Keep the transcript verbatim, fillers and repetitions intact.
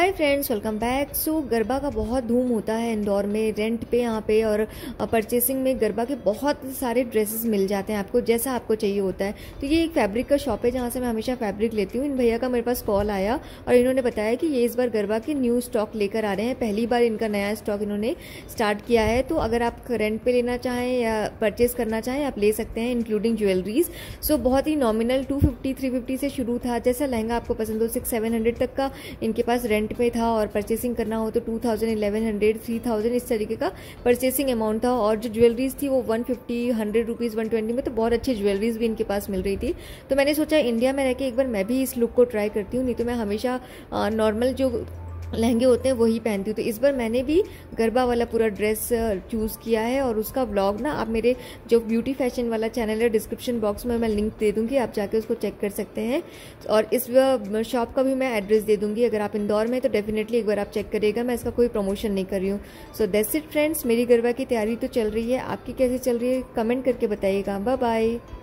हाय friends, welcome back. So Garba का बहुत धूम होता है इंदौर में, रेंट पे यहाँ पे और परचेसिंग में गरबा के बहुत सारे ड्रेसेस मिल जाते हैं आपको, जैसा आपको चाहिए होता है। तो ये एक फैब्रिक का शॉप है जहाँ से मैं हमेशा फैब्रिक लेती हूँ। इन भैया का मेरे पास कॉल आया और इन्होंने बताया कि ये इस बार गरबा के न्यू स्टॉक लेकर आ रहे हैं। पहली बार इनका नया स्टॉक इन्होंने स्टार्ट किया है। तो अगर आप रेंट पे लेना चाहें या परचेस करना चाहें आप ले सकते हैं, इंक्लूडिंग ज्वेलरीज। सो बहुत ही nominal two fifty three fifty से शुरू था। जैसा लहंगा आपको पसंद हो, सिक्स सेवन हंड्रेड तक का इनके पास रेंट पे था और परचेसिंग करना हो तो two thousand eleven hundred three thousand इस तरीके का परचेसिंग अमाउंट था। और जो ज्वेलरीज थी वो one fifty hundred rupees one twenty में, तो बहुत अच्छी ज्वेलरीज भी इनके पास मिल रही थी। तो मैंने सोचा इंडिया में रह के एक बार मैं भी इस लुक को ट्राई करती हूँ, नहीं तो मैं हमेशा नॉर्मल जो लहंगे होते हैं वही पहनती हूँ। तो इस बार मैंने भी गरबा वाला पूरा ड्रेस चूज़ किया है और उसका व्लॉग ना आप मेरे जो ब्यूटी फैशन वाला चैनल है डिस्क्रिप्शन बॉक्स में मैं लिंक दे दूँगी, आप जाके उसको चेक कर सकते हैं। और इस शॉप का भी मैं एड्रेस दे दूँगी। अगर आप इंदौर में तो डेफिनेटली एक बार आप चेक करिएगा, मैं इसका कोई प्रमोशन नहीं कर रही हूँ। सो दैट्स इट फ्रेंड्स, मेरी गरबा की तैयारी तो चल रही है, आपकी कैसी चल रही है कमेंट करके बताइएगा। Bye bye.